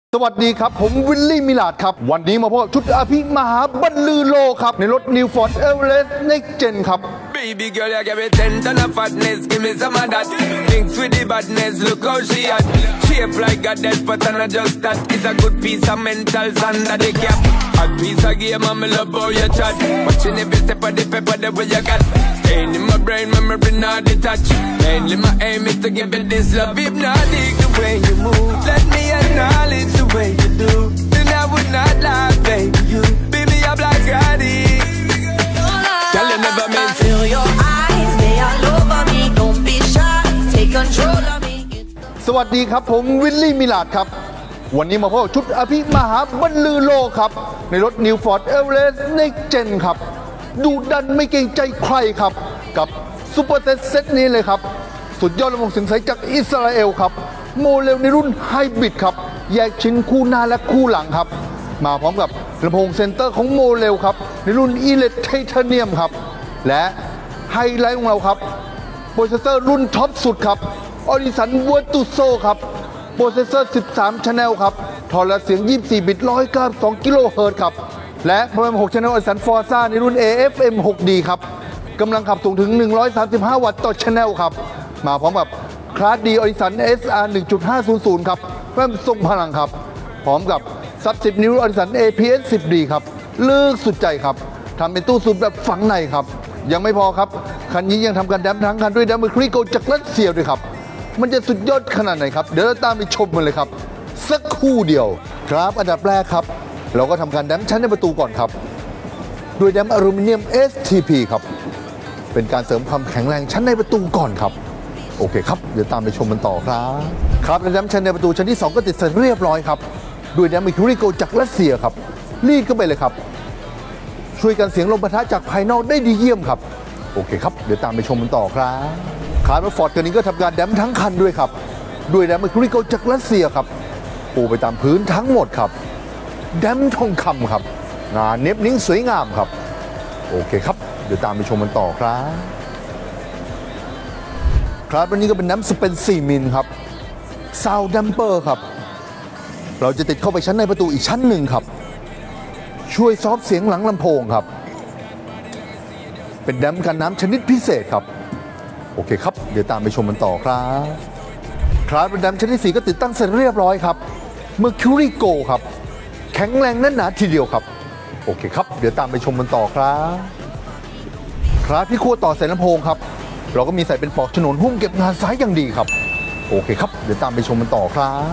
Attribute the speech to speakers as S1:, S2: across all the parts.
S1: สวัสดีครับผมวิลลี่มิลาดครับวันนี้มาพบชุดอภิมหาบรรลือโลกครับในรถ New Ford Everest Next Gen ครับ
S2: Baby girl, you give me 10 ton of fatness, give me some of that. Thinks with the badness, look how she at. Shape like a death, but I'm not just that. It's a good piece of mentals under the cap. A piece of game, I'm in love how you chat. Watching every step of the pepper, the way you got. Staying in my brain, memory not detached. Mainly my aim is to give you this love. If not, dig the way you move. Let me acknowledge the way you do. Then I would not lie, baby, you. Baby, I'm like addict. Girl, you never meant
S3: Feel your eyes, they all over me. Don't be shy, take control of me.
S1: สวัสดีครับผมวิลลี่มิลาดครับวันนี้มาพบชุดอภิมหาบรรลือโลกครับในรถ New Ford Everest Next Gen ครับดูดันไม่เกรงใจใครครับกับซูเปอร์เซตนี้เลยครับสุดยอดลำโพงเสียงใสจากอิสราเอลครับโมเลลในรุ่นไฮบริดครับแยกชิ้นคู่หน้าและคู่หลังครับมาพร้อมกับลำโพงเซนเตอร์ของโมเลลครับในรุ่นอีเลตไทเทเนียมครับและไฮไลท์ของเราครับโปรเซสเซอร์รุ่นท็อปสุดครับออริสันเวอร์ตุโซครับโปรเซสเซอร์13 Channel ครับทอร์เสียง24 บิต192 กิโลเฮิรตซ์ครับและโปรแกรม6 Channel ออริสันฟอร์ซ่าในรุ่น AFM 6D ครับกำลังขับสูงถึง135 วัตต์ต่อ Channel ครับมาพร้อมกับคลาสดีออริสัน SR 1.500 ครับแว่นทรงพลังครับพร้อมกับซับ10 นิ้วออริสัน APS 10D ครับลึกสุดใจครับทำเป็นตู้สูบแบบฝังในครับยังไม่พอครับคันนี้ยังทำการแดมทั้งคันด้วยแดมเมอร์ครีโกจากรัสเซียด้วยครับมันจะสุดยอดขนาดไหนครับเดี๋ยวเราตามไปชมกันเลยครับสักครู่เดียวครับอันดับแรกครับเราก็ทำการแดมชั้นในประตูก่อนครับด้วยแดมอลูมิเนียม STP ครับเป็นการเสริมความแข็งแรงชั้นในประตูก่อนครับโอเคครับเดี๋ยวตามไปชมกันต่อครับครับแดมชั้นในประตูชั้นที่2ก็ติดเสร็จเรียบร้อยครับด้วยแดมเมอร์ครีโกจากรัสเซียครับรีดเข้าไปเลยครับช่วยกันเสียงลมปะทะจากภายนอกได้ดีเยี่ยมครับโอเคครับเดี๋ยวตามไปชมกันต่อครับคาร์ฟอร์ดคันนี้ก็ทำการแดมทั้งคันด้วยครับด้วยแดมเมอร์ครีโกจากรัสเซียครับปูไปตามพื้นทั้งหมดครับแดมทองคำครับงานเน็บนิ้งสวยงามครับโอเคครับเดี๋ยวตามไปชมกันต่อครับครับวันนี้ก็เป็นแดมสเปน4 มิลครับซาวด์ดัมเปอร์ครับเราจะติดเข้าไปชั้นในประตูอีกชั้นหนึ่งครับช่วยซอฟเสียงหลังลำโพงครับเป็นแดมกันน้ำชนิดพิเศษครับโอเคครับเดี๋ยวตามไปชมกันต่อครับครับเป็นแดมชนิด4ก็ติดตั้งเสร็จเรียบร้อยครับMercury Go ครับแข็งแรงแน่นหนาทีเดียวครับโอเคครับเดี๋ยวตามไปชมกันต่อครับครับที่ขั้วต่อสายลำโพงครับเราก็มีใส่เป็นปลอกฉนวนหุ้มเก็บงานซ้ายอย่างดีครับโอเคครับเดี๋ยวตามไปชมกันต่อครับ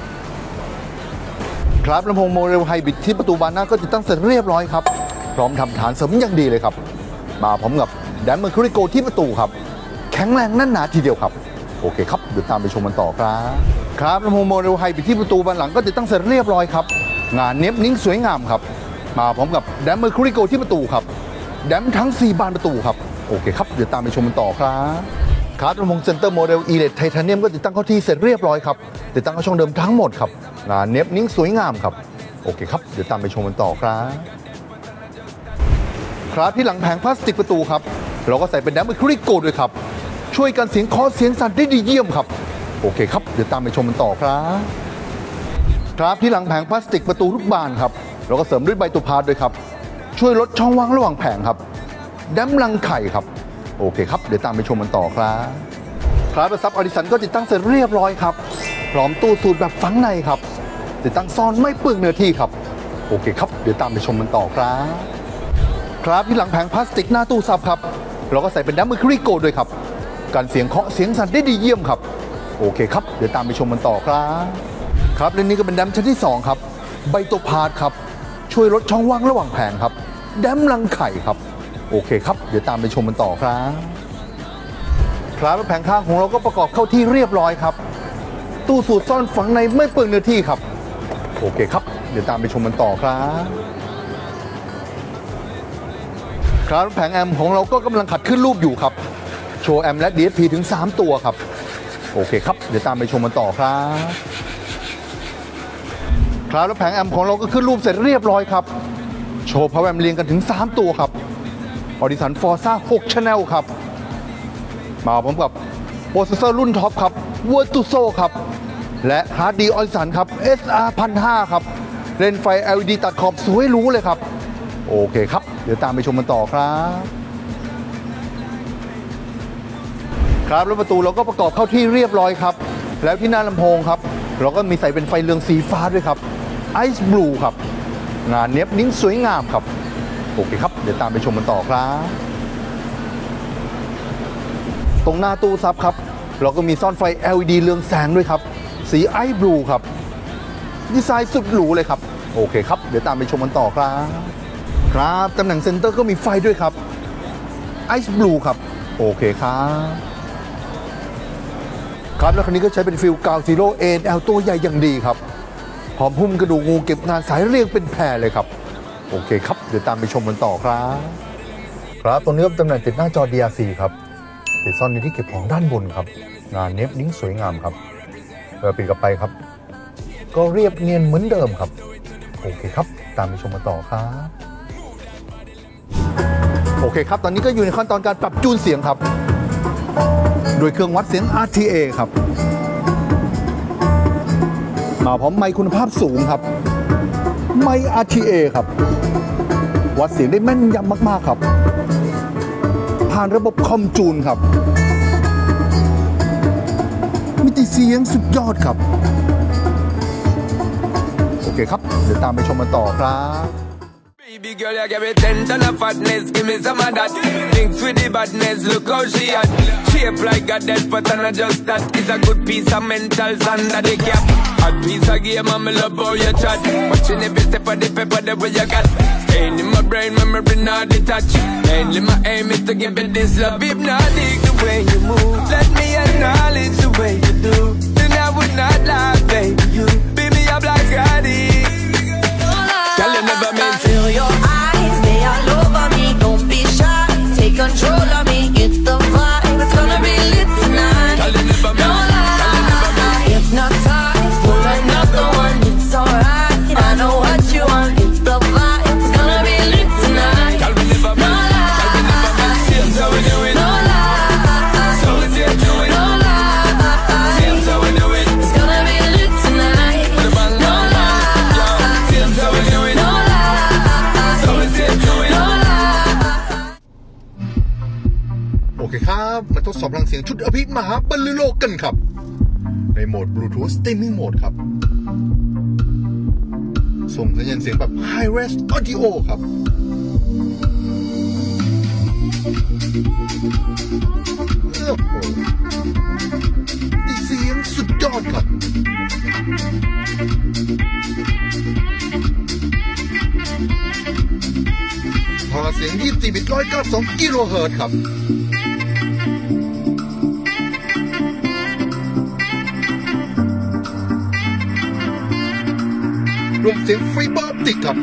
S1: ครับลำโพงโมเดลไฮบริดที่ประตูบานหน้าก็ติดตั้งเสร็จเรียบร้อยครับพร้อมทำฐานเสริมอย่างดีเลยครับมาพร้อมกับแดมเมอร์คิวริโกที่ประตูครับแข็งแรงแน่นหนาทีเดียวครับโอเคครับเดี๋ยวตามไปชมกันต่อครับครับลำโพงโมเดลไฮบริดที่ประตูบานหลังก็ติดตั้งเสร็จเรียบร้อยครับงานเน็บนิ้งสวยงามครับมาพร้อมกับแดมเมอร์คิวริโกที่ประตูครับแดมทั้ง4 บานประตูครับโอเคครับเดี๋ยวตามไปชมกันต่อครับครับลำโพงเซนเตอร์โมเดลอีเลตไทเทเนียมก็ติดตั้งเข้าที่เสร็จเรียบร้อยครับติดตั้งเข้าช่องเดิมทั้งหมดครับงานเน็บนิ้งสวยงามครับโอเคครับเดี๋ยวตามไปชมกันต่อครับครับที่หลังแผงพลาสติกประตูครับเราก็ใส่เป็นแดมเมอร์คิวริโกด้วยครับช่วยกันเสียงเคาะเสียงสั่นได้ดีเยี่ยมครับโอเคครับเดี๋ยวตามไปชมกันต่อครับครับที่หลังแผงพลาสติกประตูทุกบานครับเราก็เสริมด้วยใบตูพาร์ทด้วยครับช่วยลดช่องว่างระหว่างแผงครับแดมรังไข่ครับโอเคครับเดี๋ยวตามไปชมกันต่อครับครับซับออริสันก็ติดตั้งเสร็จเรียบร้อยครับพร้อมตู้สูตรแบบฝังในครับติดตั้งซ่อนไม่เปลืองเนื้อที่ครับโอเคครับเดี๋ยวตามไปชมกันต่อครับครับที่หลังแผงพลาสติกหน้าตู้ซับครับเราก็ใส่เป็นแดมเมอร์คิวริโกด้วยครับการเสียงเคาะเสียงสั่นได้ดีเยี่ยมครับโอเคครับเดี๋ยวตามไปชมกันต่อครับครับและนี่ก็เป็นแดมชั้นที่2ครับใบโตพาร์ทครับช่วยลดช่องว่างระหว่างแผงครับแดมรังไข่ครับโอเคครับเดี๋ยวตามไปชมกันต่อครับครับแผงข้างของเราก็ประกอบเข้าที่เรียบร้อยครับตู้สูตรซ่อนฝังในไม่เปลืองเนื้อที่ครับโอเคครับเดี๋ยวตามไปชมกันต่อครับครับแผงแอมของเราก็กำลังขัดขึ้นรูปอยู่ครับโชว์แอมและ DSP ถึง3 ตัวครับโอเคครับเดี๋ยวตามไปชมกันต่อครับครับแล้วแผงแอมของเราก็ขึ้นรูปเสร็จเรียบร้อยครับโชว์พาวเวอร์แอมเรียงกันถึง3 ตัวครับออริสันฟอร์ซ่า6 Channel ครับมาพร้อมกับโปรเซสเซอร์รุ่นท็อปครับเวอร์ตุโซครับและฮาร์ดดีออนสันครับ SR 1005ครับเลนส์ไฟ LED ตัดขอบสวยหรูเลยครับโอเคครับเดี๋ยวตามไปชมกันต่อครับครับแล้วประตูเราก็ประกอบเข้าที่เรียบร้อยครับแล้วที่หน้าลำโพงครับเราก็มีใส่เป็นไฟเหลืองสีฟ้าด้วยครับ Ice Blue ครับงานเนี้ยบนิ้งสวยงามครับโอเคครับเดี๋ยวตามไปชมกันต่อครับตรงหน้าตู้ซับครับเราก็มีซ่อนไฟ LED เรืองแสงด้วยครับสี Ice Blue ครับดีไซน์สุดหรูเลยครับโอเคครับเดี๋ยวตามไปชมกันต่อครับครับตำแหน่งเซ็นเตอร์ก็มีไฟด้วยครับ Ice Blue ครับโอเคครับครับแล้วคันนี้ก็ใช้เป็นฟิลกาวซีโร่ A&L ตัวใหญ่อย่างดีครับพร้อมหุ้มกระดูกงูเก็บงานสายเรียงเป็นแพรเลยครับโอเคครับเดี๋ยวตามไปชมกันต่อครับครับตรงนี้ก็ตำแหน่งติดหน้าจอ DRC ครับติดซ่อนอยู่ที่เก็บของด้านบนครับงานเนี้ยบนิ้งสวยงามครับเปิดปิดกลับไปครับก็เรียบเนียนเหมือนเดิมครับโอเคครับตามไปชมกันต่อครับโอเคครับตอนนี้ก็อยู่ในขั้นตอนการปรับจูนเสียงครับโดยเครื่องวัดเสียง RTA ครับมาพร้อมไมค์คุณภาพสูงครับไมค์ RTA ครับวัดเสียงได้แม่นยำมากๆครับผ่านระบบคอมจูนครับมิติเสียงสุดยอดครับโอเคครับเดี๋ยวตามไปชมกันต่อครับ
S2: Baby girl, you give me 10 ton of fatness, give me some of that. Thinks with the badness, look how she at. Shape like goddess, but not just that. It's a good piece of mentals under the cap. A piece of game, and me love how you chat. Watching every step of the paper, the way you got. Staying in my brain, memory not detached. Mainly my aim is to give it this love. Hypnotic the way you move. Let me acknowledge the way you do. Then I would not lie, baby. You beat me up like Scotty. Girl, you never meant to.
S3: Feel your eyes, they all over me. Don't be shy, take control of me. Get the vibe, it's gonna be lit tonight.
S2: Girl, you never meant.
S3: Don't lie, hypnotize, pull another one. It's alright, I know what you want. Get the vibe, it's gonna be lit tonight.
S2: Girl, we never meant. Girl, we never meant. Seems how we do it.
S3: Don't lie,
S2: So we did do it.
S3: don't lie.
S2: Seems how we do it.
S3: It's gonna be lit tonight.
S2: The bang
S3: Don't lie,
S2: seems how we do it.
S3: don't lie.
S2: So we did do it.
S3: Don't lie.
S1: โอเคครับมาทดสอบพลังเสียงชุดอภิมหาบรรลือโลกกันครับในโหมด Bluetooth Streaming Mode ครับส่งสัญญาณเสียงแบบ High Res Audio ครับโอ้โหเสียงสุดยอดครับพอเสียง24 บิต 192 กิโลเฮิรตซ์ครับรวมเสียงไฟเบอร์ออปติกครับ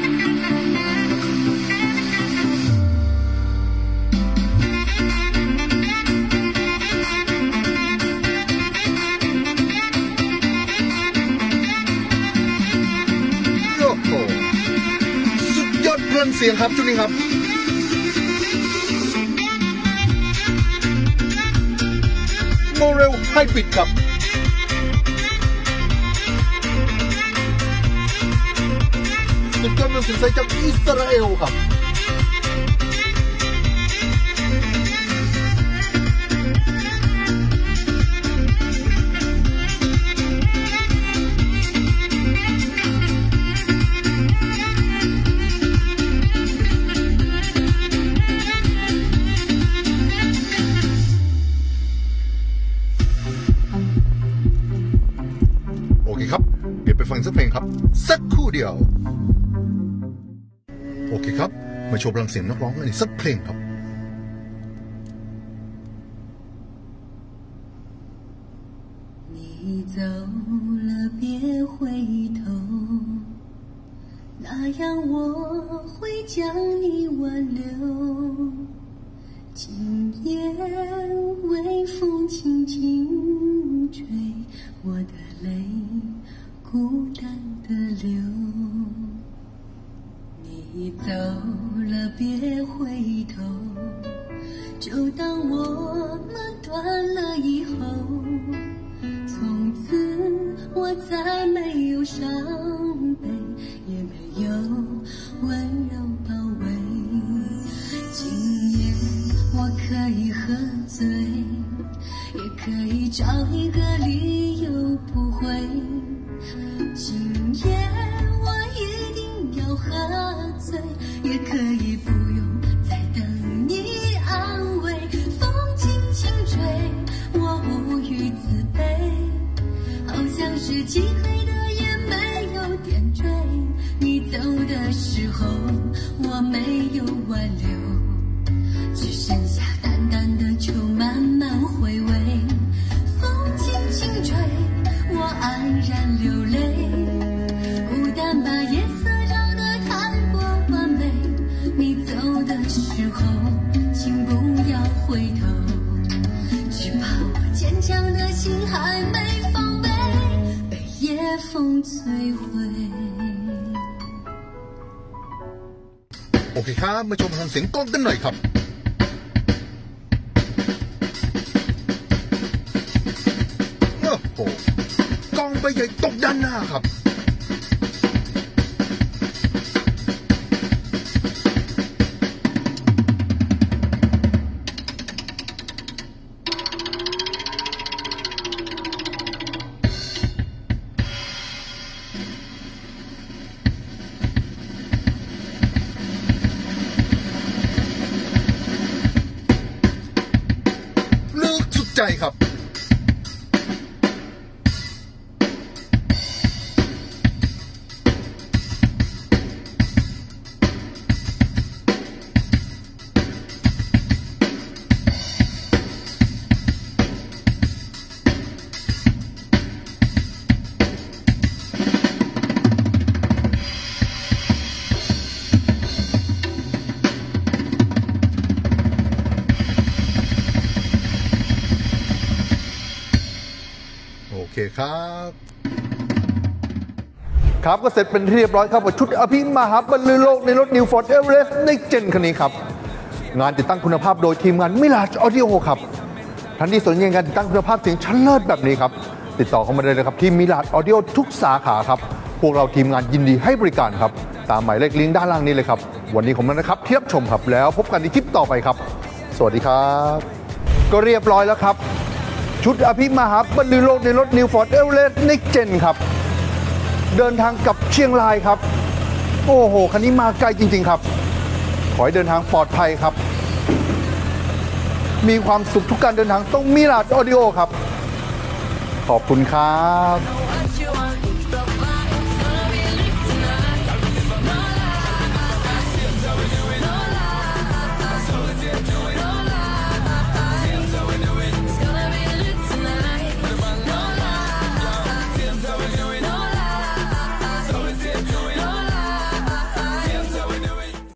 S1: โอ้โหสุดยอดพลังเสียงครับจุดนี้ครับโมเรลไฮบริดครับสุดยอดเป็นสินค้าจากอิสราเอลครับโอเคครับเดี๋ยวไปฟังสักเพลงครับสักครู่เดียวโอเคครับมาโชว์พลังเสียงนักร้องกันอีกสักเพลงครับ
S3: 你走了别回头，那样我会将你挽留。今夜微风轻轻吹，我的泪孤单的流。你走了别回头，就当我们断了以后，从此再没有伤悲，也没有温柔包围。今夜我可以喝醉，也可以找一个理由不回。今夜我一定要喝醉，也可以不用再等你安慰。风轻轻吹，我无语自卑，好像是漆黑的夜没有点缀。你走的时候，我没有挽留，只剩下淡淡的酒慢慢回味。风轻轻吹，我黯然流泪，孤单把夜色照得太过完美。你走的时候，请不要回头，只怕我坚强的心还没防备，被夜风摧毁。
S1: โอเคครับมาชมฟังเสียงกลองกันหน่อยครับโอ้โหกลองใบใหญ่ตกด้านหน้าครับใจครับโอเคครับครับก็เสร็จเป็นที่เรียบร้อยครับกับชุดอภิมหาบรรลือโลกในรถ New Ford Everest Next Gen คันนี้ครับงานติดตั้งคุณภาพโดยทีมงาน Mirage Audio ครับท่านที่สนใจงานติดตั้งคุณภาพเสียงชั้นเลิศแบบนี้ครับติดต่อเข้ามาได้เลยครับที่ Mirage Audio ทุกสาขาครับพวกเราทีมงานยินดีให้บริการครับตามหมายเลขลิงก์ด้านล่างนี้เลยครับวันนี้ผมนะครับที่รับชมครับแล้วพบกันในคลิปต่อไปครับสวัสดีครับก็เรียบร้อยแล้วครับชุดอภิมหาบรรลือโลกในรถ New Ford Everest Next Gen ครับเดินทางกับเชียงรายครับโอ้โหคันนี้มาไกลจริงๆครับขอให้เดินทางปลอดภัยครับมีความสุขทุกการเดินทางต้องMirage Audioครับขอบคุณครับ